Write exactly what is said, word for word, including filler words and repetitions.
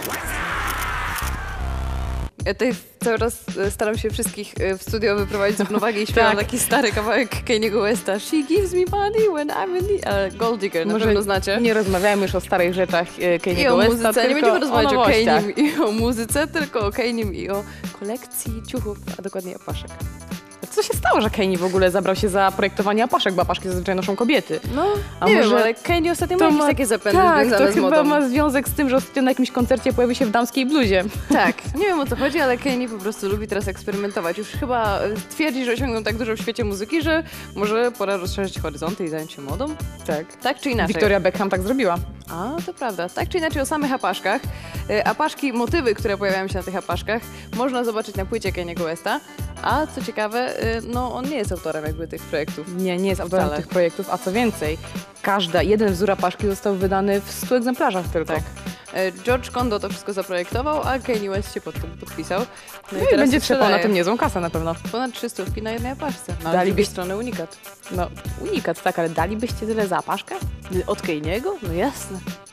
Ja tutaj cały czas staram się wszystkich w studio wyprowadzić z równowagi i śpiewam Tak. taki stary kawałek Kanye'ego Westa. She gives me money when I'm in the... Gold Digger, na Może pewno znacie. nie rozmawiamy już o starych rzeczach I Kanye'ego o Westa, muzyce. Nie tylko będziemy rozmawiać o nowościach. Kanyim i o muzyce, tylko o Kanyim i o kolekcji ciuchów, a dokładnie opaszek. Co się stało, że Kanye w ogóle zabrał się za projektowanie apaszek, bo apaszki zazwyczaj noszą kobiety? No, A nie może wiem, ale Kanye ostatnio ma jakieś takie zapędy tak, związane to z chyba modą. ma związek z tym, że ostatnio na jakimś koncercie pojawił się w damskiej bluzie. Tak, nie wiem o co chodzi, ale Kanye po prostu lubi teraz eksperymentować. Już chyba twierdzi, że osiągnął tak dużo w świecie muzyki, że może pora rozszerzyć horyzonty i zająć się modą. Tak. Tak czy inaczej. Victoria Beckham tak zrobiła. A, to prawda. Tak czy inaczej o samych apaszkach. Y, Apaszki, motywy, które pojawiają się na tych apaszkach, można zobaczyć na płycie Kanye'ego Westa. A co ciekawe, y, no on nie jest autorem jakby tych projektów. Nie, nie jest autorem Wcale. tych projektów, a co więcej, każda, jeden wzór apaszki został wydany w stu egzemplarzach tylko. Tak. Y, George Kondo to wszystko zaprojektował, a Kanye West się pod tym podpisał. No i i teraz będzie trzepał na sprzedaje tym niezłą kasę na pewno. ponad trzy stówki na jednej apaszce. No, Dalibyś- z drugiej strony unikat. No, unikat, tak, ale dalibyście tyle za apaszkę? Od Kanye'ego? No jasne.